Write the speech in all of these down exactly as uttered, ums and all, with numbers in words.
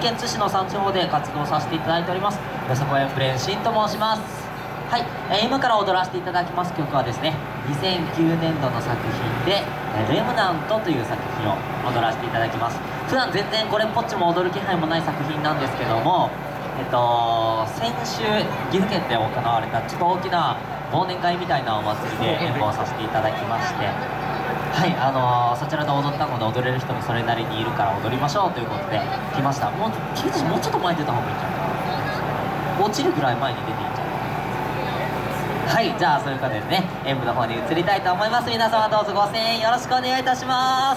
県津市の山地方で活動させていただいております、よさこいブレンシンと申します。はい、えー、今から踊らせていただきます曲はですね、にせんきゅうねんどの作品で「レムナント」という作品を踊らせていただきます。普段全然これっぽっちも踊る気配もない作品なんですけども、えっと先週岐阜県で行われたちょっと大きな忘年会みたいなお祭りで演舞をさせていただきまして、はい、あのー、そちらで踊ったので踊れる人もそれなりにいるから踊りましょうということで来ました。もうケイジもうちょっと前に出た方がいいんじゃないかな、落ちるぐらい前に出ていいんじゃないかな。はい、じゃあそういうことでね、演舞の方に移りたいと思います。皆様どうぞご声援よろしくお願いいたします。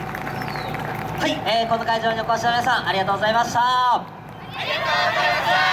はい、えー、この会場にお越しの皆さんありがとうございました。ありがとうございました。